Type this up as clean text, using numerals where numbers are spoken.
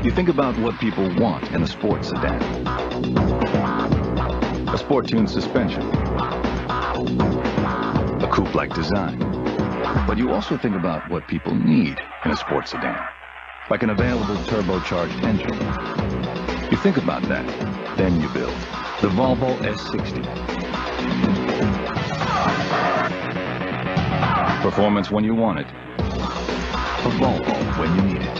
You think about what people want in a sports sedan. A sport-tuned suspension. A coupe-like design. But you also think about what people need in a sports sedan. Like an available turbocharged engine. You think about that, then you build the Volvo S60. Performance when you want it. A Volvo when you need it.